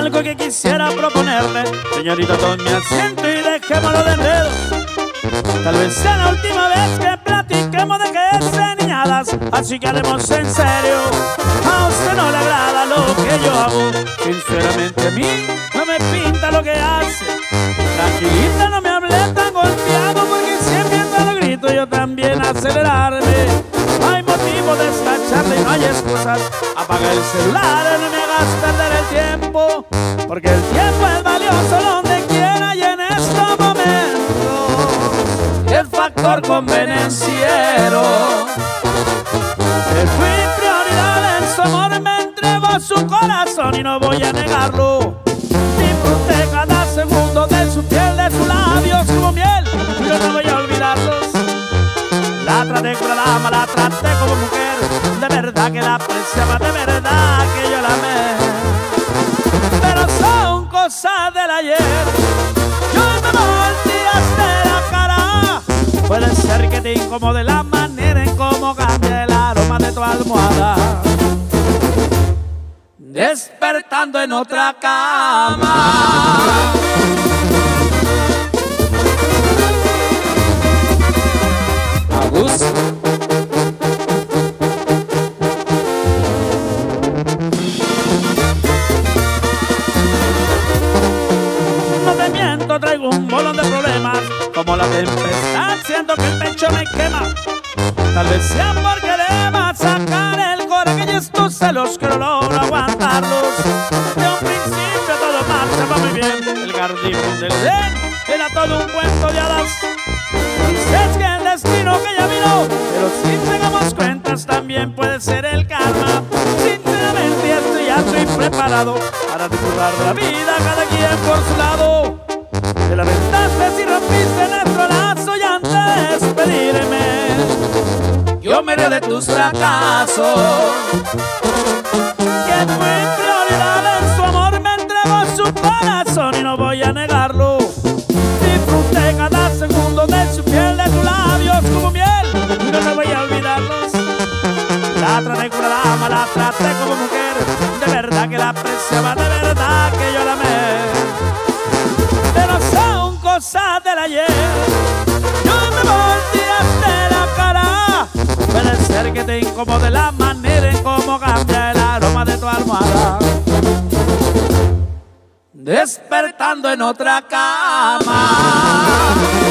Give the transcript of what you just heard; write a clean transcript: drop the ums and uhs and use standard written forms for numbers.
algo que quisiera proponerle. Señorita, tome asiento y dejémoslo de enredo. Tal vez sea la última vez que platiquemos de que es de niñadas, así que haremos en serio. A usted no le agrada lo que yo hago, sinceramente a mí no me pinta lo que hace. Tranquilita, no me hablé tan golpeado, porque si empieza los gritos yo también acelerarme. No hay motivo de esta charla y no hay excusas. Apaga el celular, no me hagas perder el tiempo, porque el tiempo es valioso donde quiera y en estos momentos el factor convenenciero. Que fui prioridad en su amor, me entregó su corazón y no voy a negarlo. Disfruté cada segundo de su piel, de sus labios como miel, yo no voy a olvidarlos. La traté como dama, la traté como mujer, de verdad que la apreciaba, de verdad que yo la amé. Pero son cosas del ayer, yo me volteaste la cara. Puede ser que te incomode la manera en cómo cambia el aroma de tu almohada, despertando en otra cama. Agus. No te miento, traigo un bolón de problemas, como la tempestad, siento que el pecho me quema. Tal vez sea porque deba sacar el coraje y estos celos que no logro aguantarlos. De un principio todo marchaba muy bien, el jardín del Edén era todo un cuento de hadas. Es que el destino que ya vino, pero si pegamos cuentas también puede ser el karma. Sinceramente estoy preparado para disfrutar de la vida, cada quien por su lado. Te lamentaste si rompiste nuestro lazo y antes de despedirme yo me río de tus fracasos. Que fue prioridad en su amor, me entregó su corazón y no voy a negarlo. Disfruté cada segundo de su piel, de sus labios como miel, yo no voy a olvidarlos. La traté como dama, la traté como mujer, de verdad que la apreciaba, de verdad que yo la amé. Pero son cosas del ayer, yo me volteaste la cara. Puede ser que te incomode la manera en cómo cambia el aroma de tu almohada, despertando en otra cama.